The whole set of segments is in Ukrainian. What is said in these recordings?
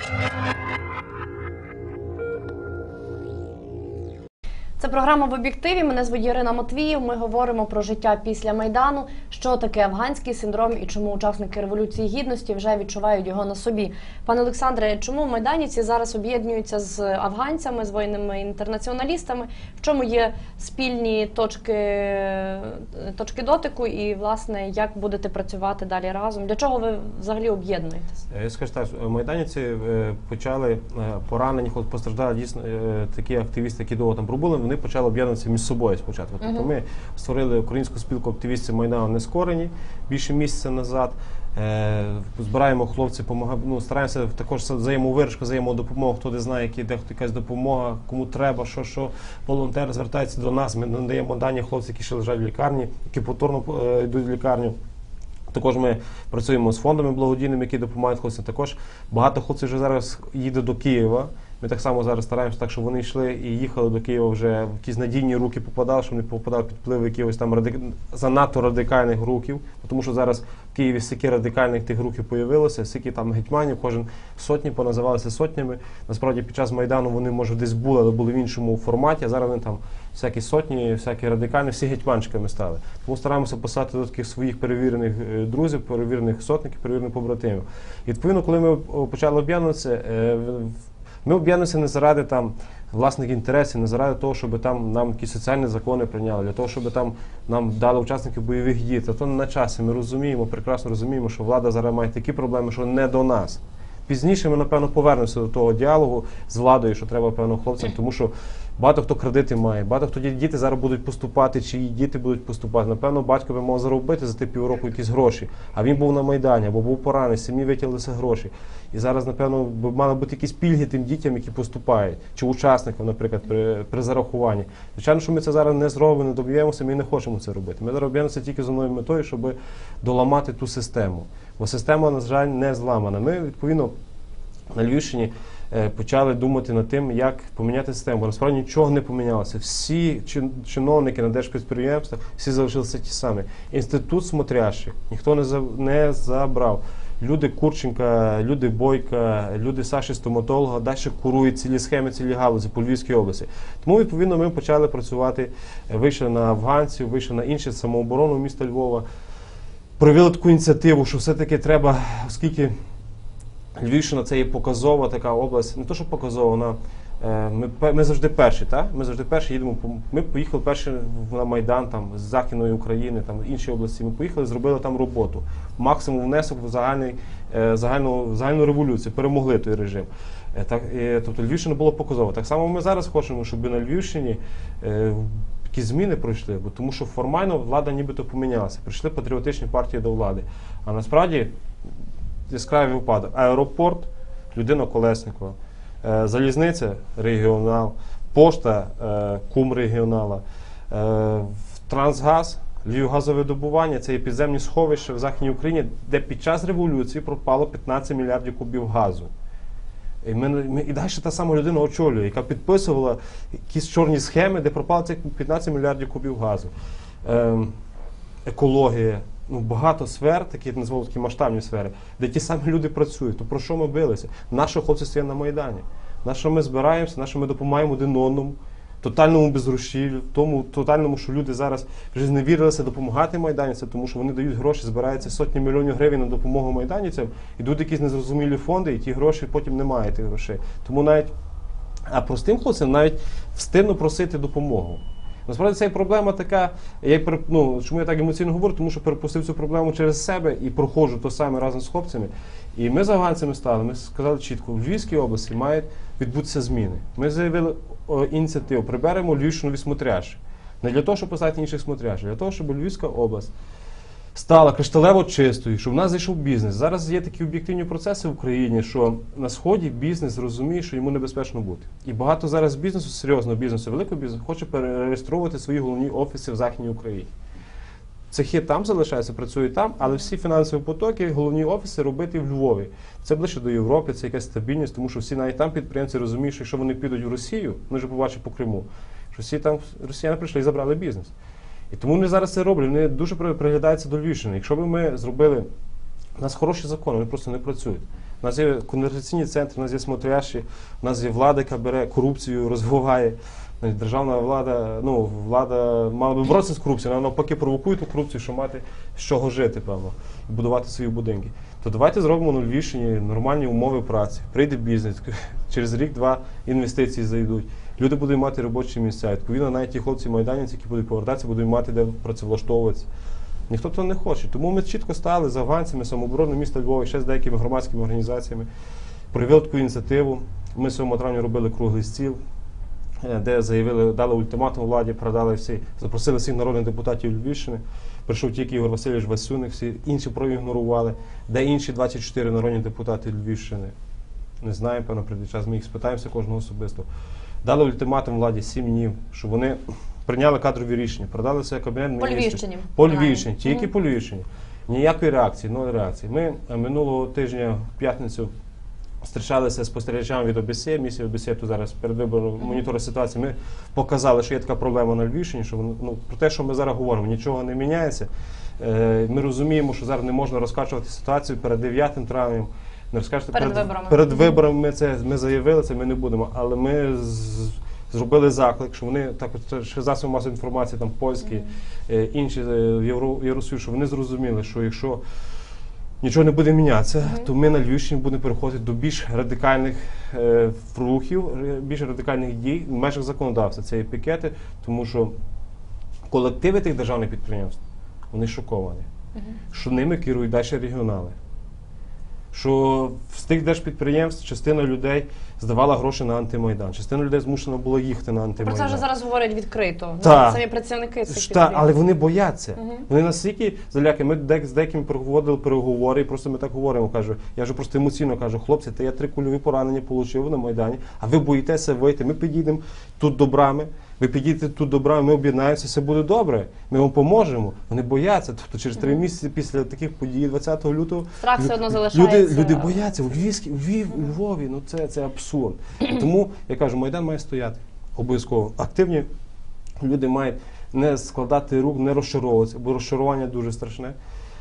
Це програма «В об'єктиві». Мене звуть Ірина Матвіїв. Ми говоримо про життя після Майдану, що таке афганський синдром і чому учасники Революції Гідності вже відчувають його на собі. Пане Олександре, чому майданівці зараз об'єднуються з афганцями, з воїнами-інтернаціоналістами? В чому є спільні точки дотику і, власне, як будете працювати далі разом? Для чого ви взагалі об'єднуєтесь? Я скажу так, майданівці почали поранені, постраждали дійсно такі активісти, які довго там пробули, вони почали об'єднуватися між собою спочатку. Тобто ми створили українську спілку активістів Майдану Нескорені більше місяця назад. Збираємо хлопців, стараємося також взаємовиручку, взаємодопомогу, хто де знає, де якась допомога, кому треба, що. Волонтери звертаються до нас, ми надаємо дані хлопців, які ще лежать в лікарні, які повторно йдуть в лікарню. Також ми працюємо з фондами благодійними, які допомагають хлопцям. Також багато хлопців вже зараз їде до Києва. Ми так само зараз стараємося так, щоб вони йшли і їхали до Києва вже в якісь надійні руки попадали, щоб не попадав під впливи якихось там занадто радикальних рухів. Тому що зараз в Києві стільки радикальних тих рухів появилося, стільки там гетьманів, кожен сотні поназивалися сотнями. Насправді під час Майдану вони, може, десь були, але були в іншому форматі, а зараз вони там всякі сотні, всякі радикальні, всі гетьманчиками стали. Тому стараємося писати до таких своїх перевірених друзів, перевірених сотників, перевірених побратимів. І відповідно, коли ми почали об'єднуватися, ми об'єднуємося не заради там власних інтересів, не заради того, щоб там нам якісь соціальні закони прийняли, для того, щоб там нам дали учасників бойових дій. Це то не на часі. Ми розуміємо, прекрасно розуміємо, що влада зараз має такі проблеми, що не до нас. Пізніше ми, напевно, повернемося до того діалогу з владою, що треба, певно, хлопцям, тому що багато хто кредити має, багато хто діти зараз будуть поступати, чиї діти будуть поступати. Напевно, батько би мав заробити за ті півроку якісь гроші, а він був на Майдані, або був поранений, сім'ї витягнулися гроші. І зараз, напевно, мали бути якісь пільги тим дітям, які поступають, чи учасникам, наприклад, при зарахуванні. Звичайно, що ми це зараз не зробимо, не доб'ємося, ми не хочемо це робити. Ми робимо тільки з одною метою, щоб доламати ту систему. Бо система, на жаль, не зламана. Ми, відповідно, на Львівщині почали думати над тим, як поміняти систему. Бо насправді нічого не помінялося. Всі чиновники на держпідприємствах, всі залишилися ті самі. Інститут смотрящих ніхто не забрав. Люди Курченка, люди Бойка, люди Саші стоматолога далі курують цілі схеми, цілі галузі по Львівській області. Тому, відповідно, ми почали працювати, вийшли на афганців, вийшли на інші самооборону міста Львова. Провели таку ініціативу, що все-таки треба, оскільки Львівщина – це є показова така область, не то, що показова, вона, ми завжди перші, так? Ми завжди перші їдемо, ми поїхали перші на Майдан, там, з Західної України, там, інші області, ми поїхали, зробили там роботу. Максимум внесок в загальну революцію, перемогли той режим. Тобто Львівщина була показова. Так само ми зараз хочемо, щоб на Львівщині якісь зміни пройшли, бо тому що формально влада нібито помінялася. Прийшли патріотичні партії до влади. А насправді яскравий випадок. Аеропорт – людина Колєснікова, залізниця – регіонал, пошта – кум регіонала, Трансгаз, Львівгазовидобування – це є підземні сховища в Західній Україні, де під час революції пропало 15 мільярдів кубів газу. І далі та сама людина очолює, яка підписувала якісь чорні схеми, де пропало цих 15 мільярдів кубів газу. Екологія. Багато сфер, такі масштабні сфери, де ті самі люди працюють. То про що ми билися? Наші хлопці стоять на Майдані. На що ми збираємося, на що ми допомагаємо один одному, тотальному безгрошіллю, тому тотальному, що люди зараз вже зневірилися допомагати майданівцям, тому що вони дають гроші, збираються сотні мільйонів гривень на допомогу майданівцям, йдуть якісь незрозумілі фонди, і ті гроші потім немає тих грошей. Тому навіть, а простим хлопцям навіть встидно просити допомогу. Насправді це проблема така, чому я так емоційно говорю, тому що перепустив цю проблему через себе і проходжу то саме разом з хлопцями. І ми з афганцями стали, ми сказали чітко, в Львівській області мають відбутися зміни. Ми заявили ініціативу, приберемо Львівщину від смотрящих. Не для того, щоб поставити інших смотрящих, а для того, щоб Львівська область стала кришталево чистою, щоб в нас зайшов бізнес. Зараз є такі об'єктивні процеси в Україні, що на Сході бізнес розуміє, що йому небезпечно бути. І багато зараз бізнесу, серйозного бізнесу, великого бізнесу, хоче перереєструвати свої головні офіси в Західній Україні. Цехи там залишаються, працюють там, але всі фінансові потоки, головні офіси робити в Львові. Це ближче до Європи, це якась стабільність, тому що всі навіть там підприємці розуміють, що якщо вони підуть в Росію, ми вже побачимо по Криму, що всі там росіяни прийшли і забрали бізнес. І тому вони зараз це роблять, вони дуже приглядаються до Львівщини. Якщо б ми зробили, у нас хороші закони, вони просто не працюють. У нас є конвертаційні центри, у нас є смотрящі, у нас є влада, яка бере корупцію, розвиває. Державна влада, влада мала би боротися з корупцією, вона навпаки провокує ту корупцію, щоб мати з чого жити, певно, і будувати свої будинки. То давайте зробимо на Львівщині нормальні умови праці. Прийде бізнес, через рік-два інвестиції зайдуть. Люди будуть мати робочі місця. Відповідно, навіть ті хлопці-майданівці, які будуть повертатися, будуть мати де працевлаштовуватися. Ніхто того не хоче. Тому ми чітко стали з афганцями, самообороною міста Львова, ще з деякими громадськими організаціями. Проявили таку ініціативу. Ми 7 травня робили круглий стіл, де заявили, дали ультиматум владі, запросили всіх народних депутатів Львівщини. Прийшов тільки Ігор Васильович Васюник, всі інші проігнорували. Де інші 24 народні депутати Львівщини? Не знаю, певно, прийде час, ми їх спитаємося кожного особисто. Дали ультиматум владі 7 днів, щоб вони прийняли кадрові рішення, продали себе кабінет міністрів. По Львівщині, тільки по Львівщині. Ніякої реакції, нуль реакції. Ми минулого тижня в п'ятницю зустрічалися з спостерігачами від ОБСЄ, місії ОБСЄ, то зараз перед вибором монітора ситуації, ми показали, що є така проблема на Львівщині, що про те, що ми зараз говоримо, нічого не міняється. Ми розуміємо, що зараз не можна розкачувати ситуацію перед 9 травнем, не розкачувати перед виборами. Ми заявили це, ми не будемо, але ми зробили заклик, що вони також ще засоби масової інформації, там польські, інші Євросоюз, що вони зрозуміли, що якщо нічого не буде мінятися, то ми на Львівщині будемо переходити до більш радикальних рухів, більш радикальних дій в межах законодавства. Це і пікети, тому що колективи тих державних підприємств, вони шоковані, що ними керують далі регіонали. Що з тих держпідприємств частина людей здавала гроші на антимайдан, частина людей змушена була їхати на антимайдан. Про це вже зараз говорять відкрито, самі працівники цих підприємств. Але вони бояться. Вони настільки заляки. Ми з деякими проводили переговори, і просто ми так говоримо, кажу, я вже просто емоційно кажу, хлопці, я 3 кульові поранення отримав на Майдані, а ви боїтеся вийти, ми підійдемо тут до брами, ви підійдете тут до брами, ми об'єднаємося, все буде добре, ми вам поможемо. Вони бояться. Тобто через 3 місяці після таких подій 20 лютого страх все одно залишається. Люди бояться. У Львові, це абсурд. Тому, я кажу, Майдан має стояти обов'язково. Активні люди мають не складати рук, не розчаровуватися, бо розчарування дуже страшне.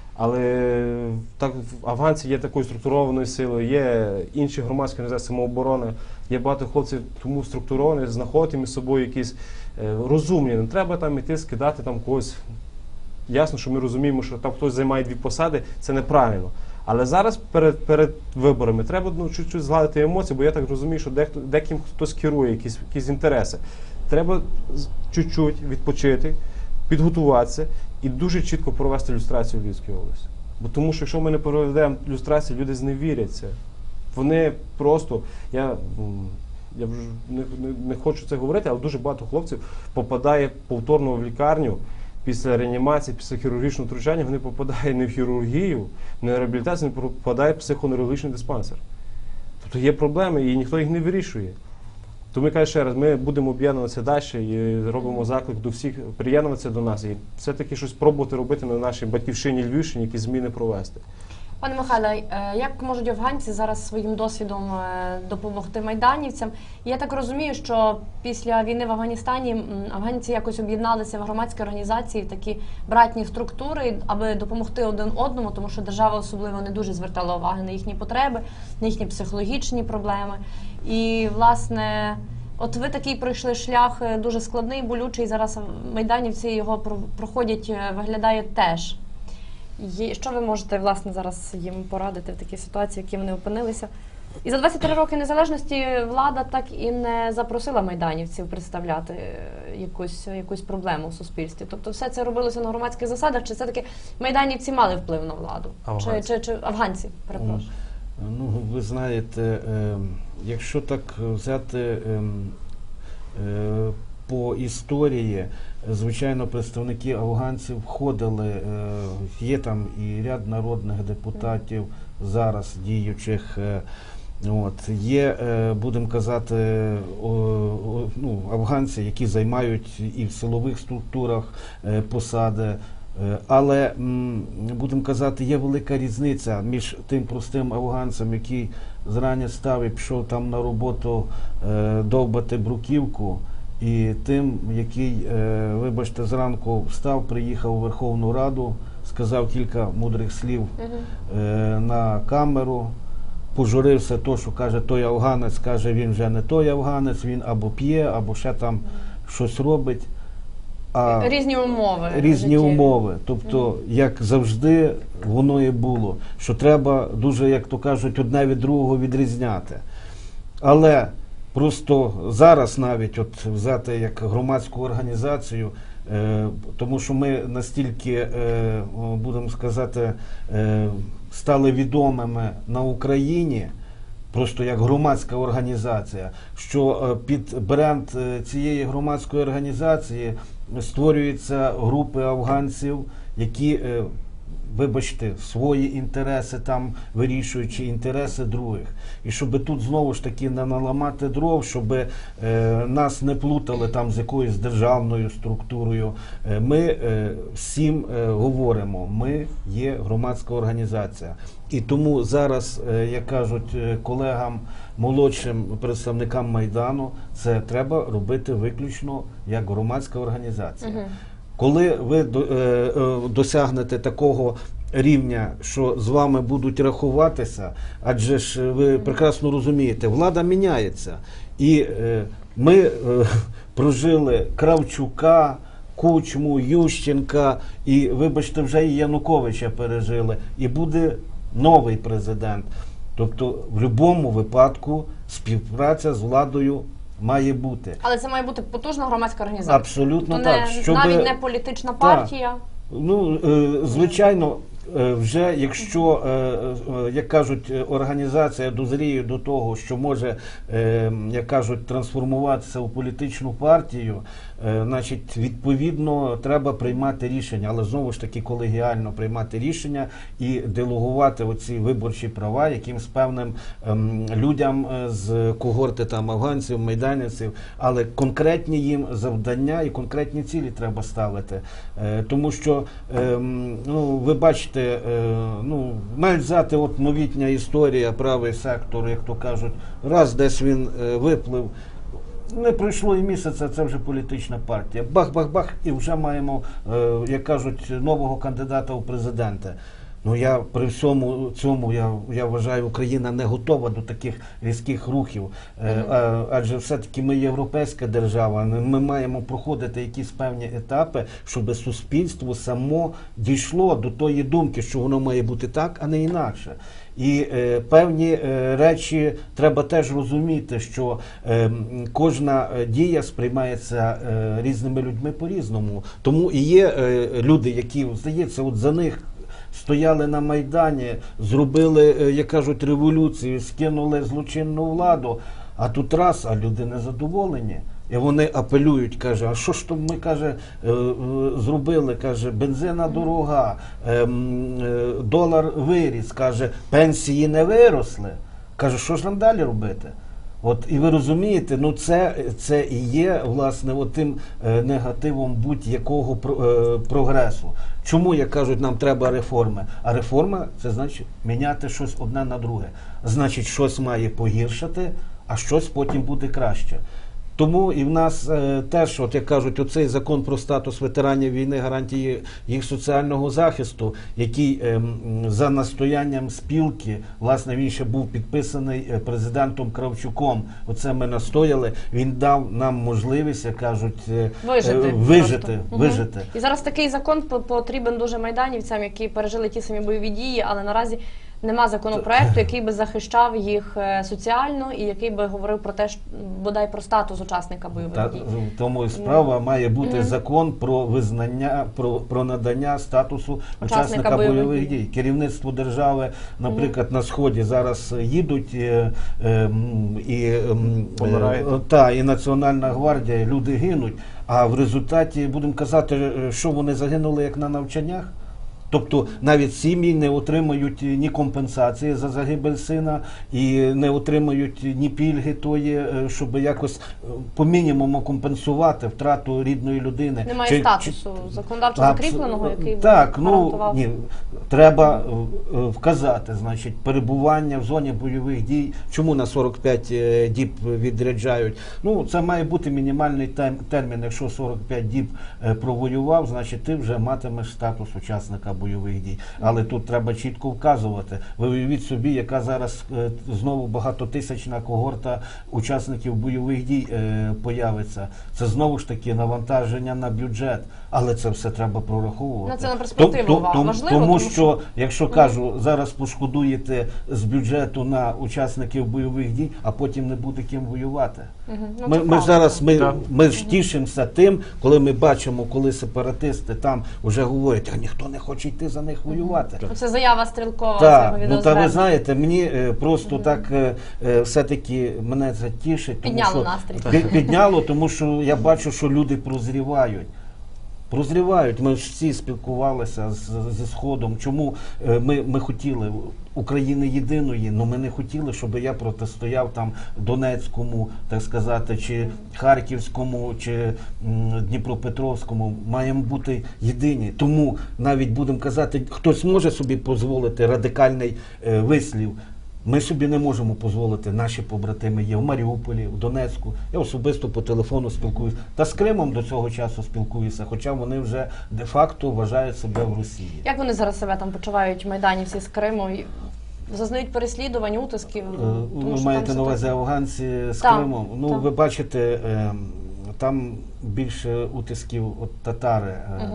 Але так, афганці є такою структурованою силою, є інші громадські організації, самооборона, є багато хлопців тому структуровані, знаходити між собою якісь розумні. Не треба там іти скидати там когось. Ясно, що ми розуміємо, що там хтось займає 2 посади, це неправильно. Але зараз перед виборами треба чуть-чуть згладити емоції, бо я так розумію, що деким хтось керує якісь інтереси. Треба чуть-чуть відпочити, підготуватися і дуже чітко провести люстрацію в Львівській області. Бо тому що якщо ми не проведемо люстрацію, люди зневіряться. Вони просто, я вже не хочу це говорити, але дуже багато хлопців попадає повторно в лікарню після реанімації, після хірургічного втручання, вони попадають не в хірургію, не в реабілітацію, вони попадають в психоневрологічний диспансер. Тобто є проблеми і ніхто їх не вирішує. Тому я кажу ще раз, ми будемо об'єднуватися далі і робимо заклик до всіх приєднуватися до нас і все-таки щось пробувати робити на нашій батьківщині Львівщині, якісь зміни провести. Пане Михайле, як можуть афганці зараз своїм досвідом допомогти майданівцям? Я так розумію, що після війни в Афганістані афганці якось об'єдналися в громадські організації, в такі братні структури, аби допомогти один одному, тому що держава особливо не дуже звертала уваги на їхні потреби, на їхні психологічні проблеми. І, власне, от ви такий пройшли шлях дуже складний, болючий, зараз майданівці його проходять, виглядає теж. Що ви можете, власне, зараз їм порадити в такій ситуації, в якій вони опинилися? І за 23 роки незалежності влада так і не запросила майданівців представляти якусь проблему у суспільстві. Тобто все це робилося на громадських засадах, чи все-таки майданівці мали вплив на владу? Чи афганці, перепрошую? Ну, ви знаєте, якщо так взяти по історії, звичайно, представники афганців входили, є там і ряд народних депутатів зараз діючих, є, будемо казати, афганці, які займають і в силових структурах посади, але, будемо казати, є велика різниця між тим простим афганцем, який зрання став і пішов там на роботу довбати бруківку, і тим, який, вибачте, зранку встав, приїхав у Верховну Раду, сказав кілька мудрих слів на камеру, пожурився то, що каже той афганець, каже він вже не той афганець, він або п'є, або ще там щось робить. А Різні умови. різні життєві. умови. Тобто, як завжди, воно і було, що треба дуже, як то кажуть, одне від другого відрізняти. Але просто зараз навіть от взяти як громадську організацію, тому що ми настільки, будемо сказати, стали відомими на Україні, просто як громадська організація, що під бренд цієї громадської організації створюються групи афганців, які, вибачте, свої інтереси там вирішують, чи інтереси других. І щоб тут знову ж таки не наламати дров, щоб нас не плутали там з якоюсь державною структурою. Ми всім говоримо, ми є громадська організація. І тому зараз, як кажуть колегам, молодшим представникам Майдану, це треба робити виключно як громадська організація. Коли ви досягнете такого рівня, що з вами будуть рахуватися, адже ж ви прекрасно розумієте, влада міняється. І ми прожили Кравчука, Кучму, Ющенка, і, вибачте, вже і Януковича пережили, і буде новий президент. Тобто, в будь-якому випадку співпраця з владою має бути. Але це має бути потужна громадська організація. Абсолютно Тобто так. навіть не політична партія. Ну, звичайно, вже якщо, як кажуть, організація дозріє до того, що може, як кажуть, трансформуватися у політичну партію, значить, відповідно, треба приймати рішення, але знову ж таки колегіально приймати рішення і делегувати оці виборчі права якимсь певним людям з когорти там афганців, майданівців, але конкретні їм завдання і конкретні цілі треба ставити. Тому що, ну, ви бачите, ну, мають взяти от новітня історія, правий сектор, як то кажуть, раз десь він виплив, не пройшло і місяця, це вже політична партія. Бах-бах-бах, і вже маємо, як кажуть, нового кандидата у президенти. Ну, я при всьому цьому, я вважаю, Україна не готова до таких різких рухів. Адже все-таки ми європейська держава, ми маємо проходити якісь певні етапи, щоб суспільство само дійшло до тої думки, що воно має бути так, а не інакше. І певні речі треба теж розуміти, що кожна дія сприймається різними людьми по-різному. Тому і є люди, які, здається, от за них стояли на Майдані, зробили, як кажуть, революцію, скинули злочинну владу, а тут раз, а люди незадоволені. І вони апелюють, каже, а що ж то ми, каже, зробили, каже, бензина дорога, долар виріс, каже, пенсії не виросли. Каже, що ж нам далі робити? От, і ви розумієте, ну це і є, власне, тим негативом будь-якого прогресу. Чому, як кажуть, нам треба реформи? А реформа – це значить міняти щось одне на друге. Значить, щось має погіршати, а щось потім буде краще. Тому і в нас теж, от як кажуть, оцей закон про статус ветеранів війни, гарантії їх соціального захисту, який за настоянням спілки, власне, він ще був підписаний президентом Кравчуком. Оце ми настояли. Він дав нам можливість, як кажуть, вижити. І зараз такий закон потрібен дуже майданівцям, які пережили ті самі бойові дії, але наразі нема законопроекту, який би захищав їх соціально і який би говорив про те, бодай про статус учасника бойових дій. Тому і справа має бути закон про визнання, про надання статусу учасника бойових дій. Керівництво держави, наприклад, на Сході зараз їдуть і Національна гвардія, люди гинуть, а в результаті, будемо казати, що вони загинули як на навчаннях. Тобто навіть сім'ї не отримають ні компенсації за загибель сина і не отримають ні пільги тої, щоб якось по мінімуму компенсувати втрату рідної людини. Немає статусу законодавчо закріпленого, який би гарантував? Ні, треба вказати, значить, перебування в зоні бойових дій. Чому на 45 діб відряджають? Ну, це має бути мінімальний термін. Якщо 45 діб провоював, значить ти вже матимеш статус учасника бойових дій. Але тут треба чітко вказувати. Ви уявіть собі, яка зараз знову багатотисячна когорта учасників бойових дій появиться. Це знову ж таки навантаження на бюджет, але це все треба прораховувати. Це на перспективу важливо, тому що, якщо кажу, зараз пошкодуєте з бюджету на учасників бойових дій, а потім не буде ким воювати. Ми ж тішимося тим, коли ми бачимо, коли сепаратисти там вже говорять, а ніхто не хоче йти за них воювати. Це заява Стрілкова. Так, та ви знаєте, мені просто так все-таки мене це тішить. Підняло настрій. Підняло, тому що я бачу, що люди прозрівають. Прозрівають. Ми ж всі спілкувалися зі Сходом. Чому ми хотіли України єдиної, але ми не хотіли, щоб я протистояв там Донецькому, так сказати, чи Харківському, чи Дніпропетровському. Маємо бути єдині. Тому навіть, будемо казати, хтось може собі дозволити радикальний вислів. Ми собі не можемо дозволити, наші побратими є в Маріуполі, в Донецьку. Я особисто по телефону спілкуюся. Та з Кримом до цього часу спілкуюся, хоча вони вже де-факто вважають себе в Росії. Як вони зараз себе там почувають, майданівці з Криму? Зазнають переслідувань, утисків? Ви маєте на увазі афганці з Кримом? Ну, ви бачите, там більше утисків от татари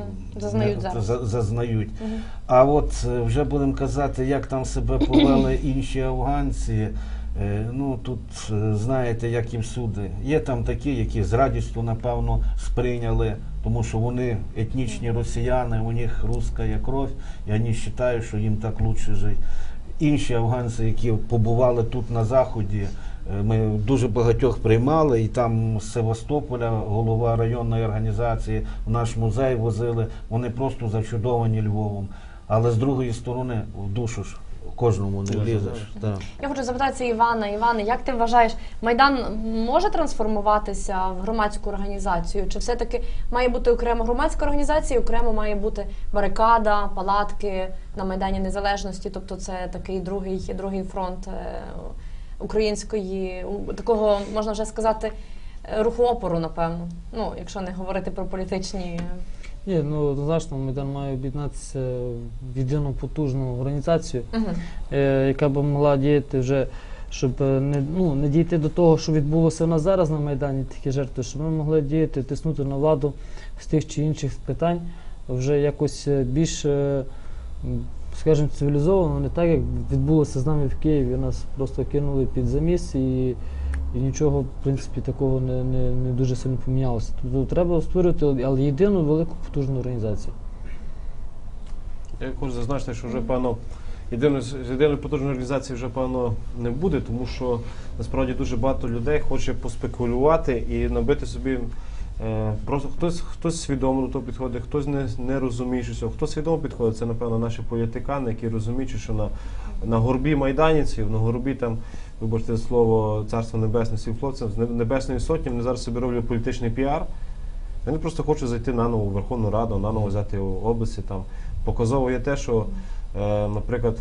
зазнають. А от вже будемо казати, як там себе повели інші афганці, ну тут знаєте, як їм суди. Є там такі, які з радістю, напевно, сприйняли, тому що вони етнічні росіяни, у них русська кров, і вони вважають, що їм так краще жити. Інші афганці, які побували тут на Заході, ми дуже багатьох приймали, і там з Севастополя, голова районної організації, в наш музей возили, вони просто зачудовані Львовом. Але з другої сторони, в душу ж кожному не влізеш. Я хочу запитатися Івана. Іване, як ти вважаєш, Майдан може трансформуватися в громадську організацію? Чи все-таки має бути окремо громадська організація, окремо має бути барикада, палатки на Майдані Незалежності? Тобто це такий другий фронт української, такого, можна вже сказати, руху опору, напевно. Ну, якщо не говорити про політичні... Ні, ну однозначно Майдан має об'єднатися в єдину потужну організацію, яка б могла діяти вже, щоб не дійти до того, що відбулося в нас зараз на Майдані, такі жертви, щоб ми могли діяти, тиснути на владу з тих чи інших питань, вже якось більш, скажімо, цивілізовано, не так, як відбулося з нами в Києві, нас просто кинули під заміс і нічого, в принципі, такого не дуже сильно помінялося. Тобто треба створювати, але єдину велику потужну організацію. Я хочу зазначити, що вже, певно, єдиної потужної організації вже, певно, не буде, тому що, насправді, дуже багато людей хоче поспекулювати і набити собі, просто хтось свідомо до того підходить, хтось не розуміє, що хто свідомо підходить, це, напевно, наші політикани, які розуміють, що на горбі майданівців, на горбі там, вибачте слово, Царство Небесне всім хлопцям, з Небесної Сотні, вони зараз собі роблять політичний піар. Вони просто хочуть зайти наново в Верховну Раду, наново взяти області. Там. Показово є те, що, наприклад,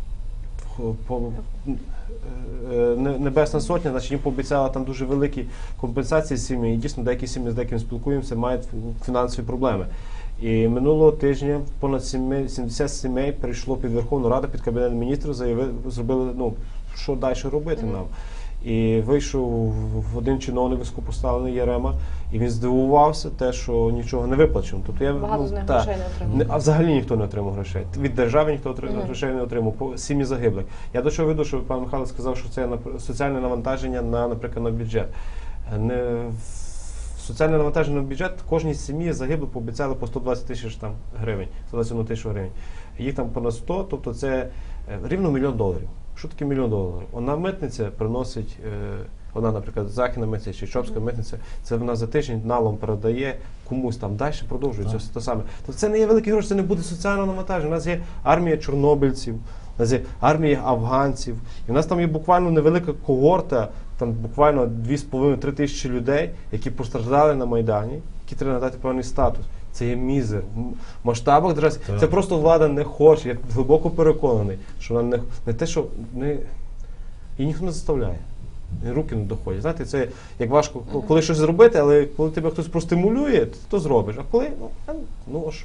Небесна Сотня, значить, їм пообіцяла там дуже великі компенсації сім'ї, і дійсно деякі сім'ї, з деякими спілкуємося, мають фінансові проблеми. І минулого тижня понад 70 сімей прийшло під Верховну Раду, під Кабінет міністрів, зробили, що далі робити нам. І вийшов один чиновник високопоставлений Ярема, і він здивувався те, що нічого не виплачено. Тобто багато з них грошей не отримав. А взагалі ніхто не отримав грошей. Від держави ніхто грошей не отримав, по сім'ї загиблих. Я до чого веду, що пан Михайло сказав, що це соціальне навантаження наприклад, на бюджет. Соціальне навантаження на бюджет кожній сім'ї загиблих пообіцяли по 120 тисяч гривень, 121 тисячу гривень. Їх там понад 100, тобто це рівно $1 мільйон. Що таке $1 мільйон? Одна митниця приносить, одна, наприклад, Західна митниця чи Чопська митниця, це вона за тиждень налом передає комусь там, далі продовжується все те саме. Тобто це не є великі гроші, це не буде соціального навантаження. У нас є армія чорнобильців, у нас є армія афганців, і у нас там є буквально невелика когорта, там буквально 2,5-3 тисячі людей, які постраждали на Майдані, які треба надати певний статус. Це є мізер. В масштабах держави. Це просто влада не хоче. Я глибоко переконаний, що вона не те, що її ніхто не заставляє. Руки не доходять. Знаєте, це як важко, коли щось зробити, але коли тебе хтось простимулює, то зробиш. А коли, а що?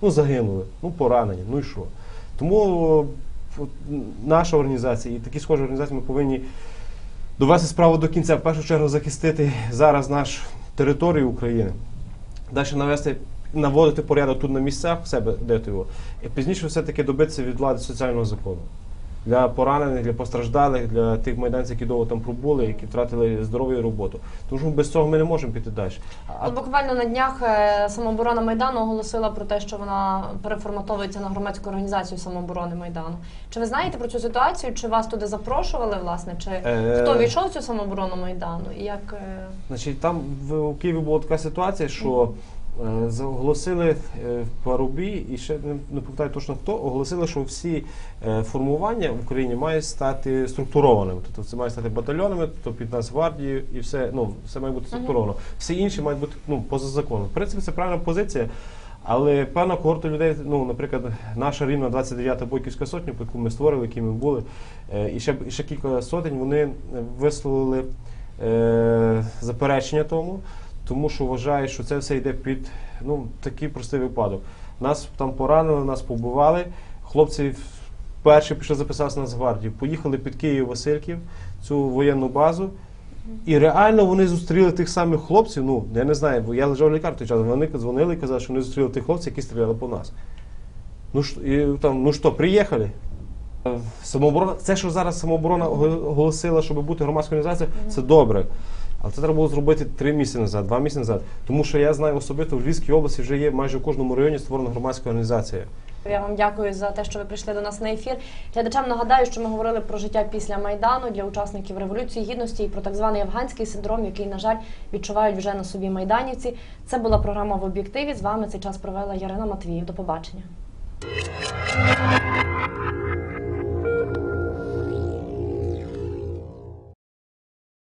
Ну, загинули, ну, поранені, ну і що? Тому наша організація і такі схожі організації ми повинні довести справу до кінця, в першу чергу захистити зараз нашу територію України, далі наводити порядок тут на місцях, в себе, де то його, і пізніше все-таки добитися від влади соціального закону. Для поранених, для постраждалих, для тих майданців, які довго там пробули, які втратили здоров'я і роботу. Тому що без цього ми не можемо піти далі. От буквально на днях самооборона Майдану оголосила про те, що вона переформатовується на громадську організацію самооборони Майдану. Чи ви знаєте про цю ситуацію? Чи вас туди запрошували, власне? Чи хто війшов в цю самооборону Майдану? І як... Значить, там у Києві була така ситуація, що оголосили в Парубі, і ще не пам'ятаю точно хто, оголосили, що всі формування в Україні мають стати структурованими. Тобто це мають стати батальйонами, тобто під Нацгвардією і все, ну, все має бути структуровано. Всі інші мають бути, ну, поза законом. В принципі, це правильна позиція, але певна когорта людей, ну, наприклад, наша рівна 29-та Бойківська сотня, яку ми створили, які ми були, і ще кілька сотень, вони висловили заперечення тому що вважають, що це все йде під, ну, такий простий випадок. Нас там поранили, нас побивали, хлопці перші пішли записатися на Нацгвардію, поїхали під Київ-Васильків, цю воєнну базу, і реально вони зустріли тих самих хлопців, ну, я не знаю, бо я лежав в лікарні той час, вони дзвонили і казали, що вони зустріли тих хлопців, які стріляли по нас. Ну що, приїхали? Самооборона, це, що зараз самооборона оголосила, щоб бути громадською організацією, це добре. Але це треба було зробити 3 місяці назад, 2 місяці назад. Тому що я знаю особисто, в Львівській області вже є майже в кожному районі створена громадська організація. Я вам дякую за те, що ви прийшли до нас на ефір. Глядачам нагадаю, що ми говорили про життя після Майдану для учасників Революції Гідності і про так званий афганський синдром, який, на жаль, відчувають вже на собі майданівці. Це була програма «В об'єктиві». З вами цей час провела Ярина Матвіїв. До побачення.